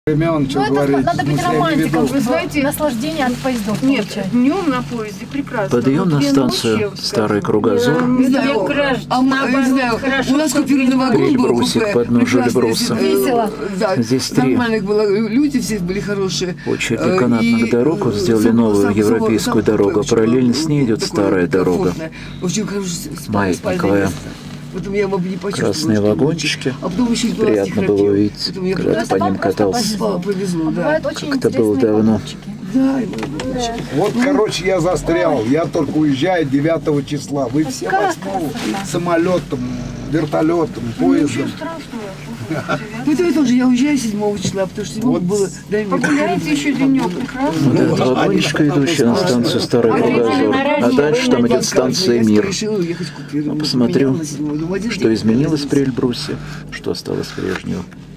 Времен, что говорить, надо быть романтиком, вы знаете, наслаждение от поездов. Нет, днем на поезде прекрасно. Подъем на станцию Старый Кругозор. Не знаю, у нас купили вагон был Брусик под ножи Эльбруса. Весело. Да, Здесь три. нормально было, люди все были хорошие. Очередь канатных дорог вот сделали новую европейскую дорогу. Параллельно с ней идет старая дорога. Очень хорошая Маятниковая. Потом я бы не почувствовала, Красные что вагончики. а потом еще и Приятно было увидеть, когда ты по ним катался. Повезло, да. Бывают очень Как это было интересные давно. вагончики. Да, и было очень. Вот, короче, я застрял. Я только уезжаю 9 числа. Вы все 8 самолетом, вертолетом, поездом. Поэтому я тоже, я уезжаю 7 числа, потому что 7 Вот. было... Погуляете еще денек, прекрасно. Вот эта вагонечка, идущая на станцию Старый Кругозор. А дальше там идет станция Мир. Посмотрю, что изменилось при Эльбрусе, что осталось прежнего.